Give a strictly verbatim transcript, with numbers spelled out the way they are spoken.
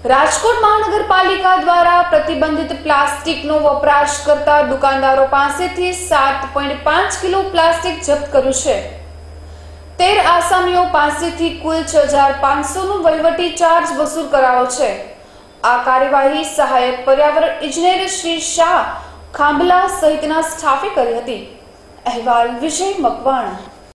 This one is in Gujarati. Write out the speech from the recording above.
રાજકોટ મહાનગરપાલિકા દ્વારા પ્રતિબંધિત પ્લાસ્ટિકનો વપરાશ કરતા દુકાનદારો પાસેથી સાત પોઈન્ટ પાંચ કિલો પ્લાસ્ટિક જપ્ત કર્યું છે। તેર આસામીઓ પાસેથી કુલ છ હજાર પાંચસો નો વહીવટી ચાર્જ વસૂલ કરાયો છે। આ કાર્યવાહી સહાયક પર્યાવરણ ઇજનેર શ્રી શાહ ખાંભલા સહિતના સ્ટાફે કરી હતી। અહેવાલ વિજય મકવાણા।